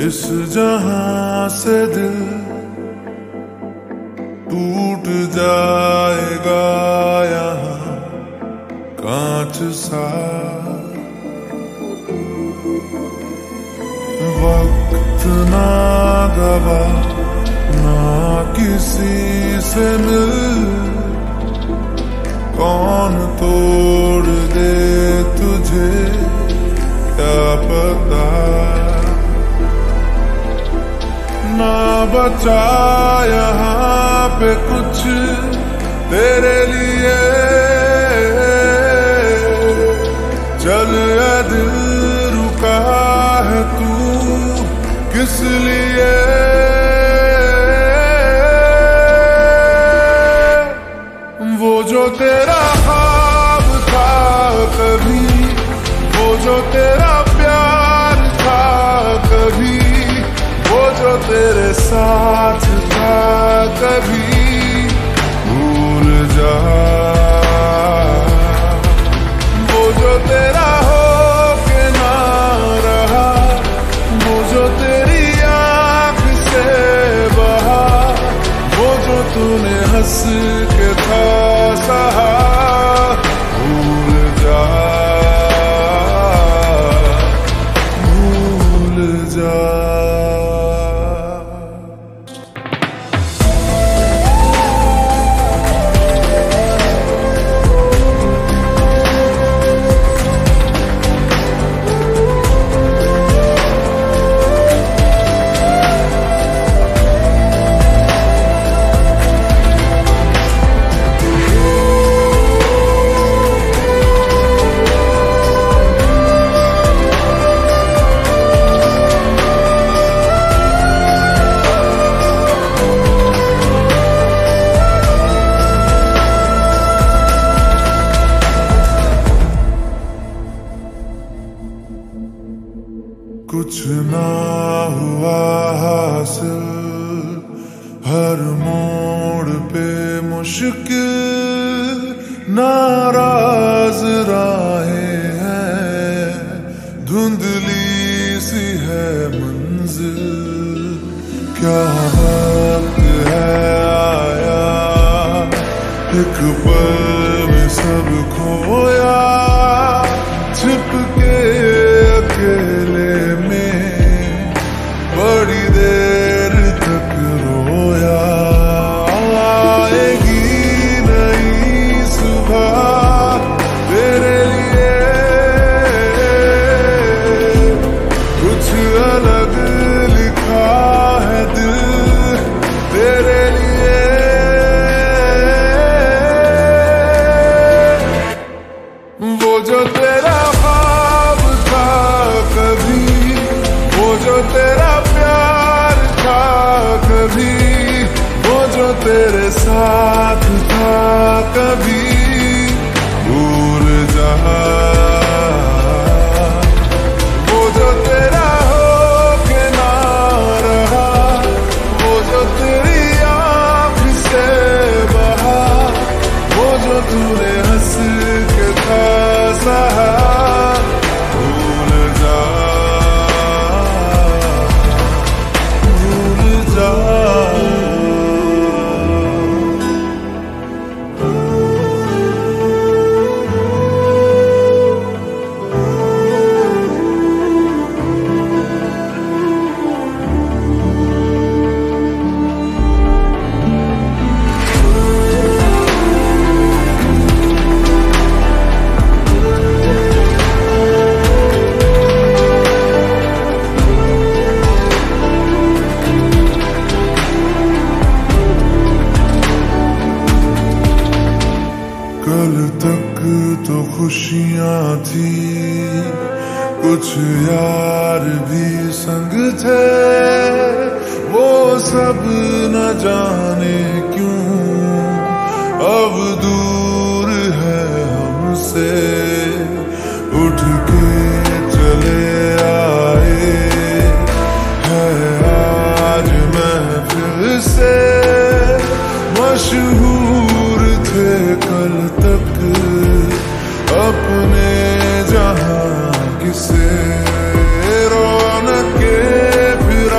जिस जहां से दिल टूट जाएगा यहाँ कांच सा, वक्त ना गवा ना किसी से मिल, कौन तोड़ दे तुझे क्या पता, ना बचा यहाँ पे कुछ तेरे लिए, चल ए दिल रुका है तू किस लिए, वो जो तेरा ख्वाब था कभी, वो जो तेरा प्यार था कभी, वो जो तेरे साथ था कभी, भूल जा, वो जो तेरा हो के ना रहा, वो जो तेरी आँख से बहा, वो जो तूने हंस के था सहा, भूल जा, भूल जा। कुछ ना हुआ हासिल, हर मोड़ पे मुश्किल, नाराज राहें हैं, धुंधली सी है मंजिल, क्या वक्त है आया, एक पल में सब खोया, छिप के अकेले में बड़ी देर तक रोया, आएगी नई सुबह तेरे लिए, कुछ अलग लिखा है दिल तेरे लिए, वो जो तेरा ख्वाब था कभी, वो जो तेरा प्यार था कभी, वो जो तेरे साथ था कभी, भूल जा, वो जो तेरा हो के ना रहा, वो जो तेरी आँख से बहा, वो जो तूने हंस के था सहा, भूल जा, भूल जा। कल तक तो खुशियाँ थी, कुछ यार भी संग थे, वो सब न जाने क्यों अब दूर है हमसे, उठ के चले आए हैं आज महफिल से, मशहूर थे कल तक अपने जहां किसे, रौनक के फिर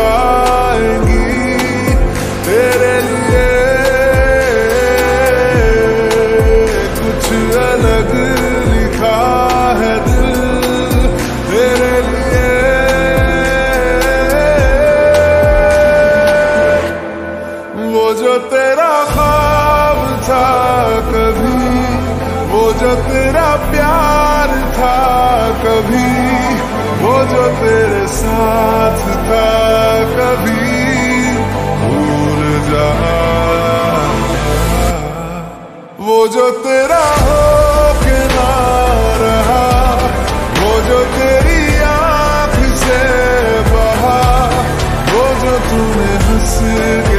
जो तेरा प्यार था कभी, वो जो तेरे साथ था कभी, भूल जा। वो जो तेरा हो के ना रहा, वो जो तेरी आँख से बहा, वो जो तूने हंस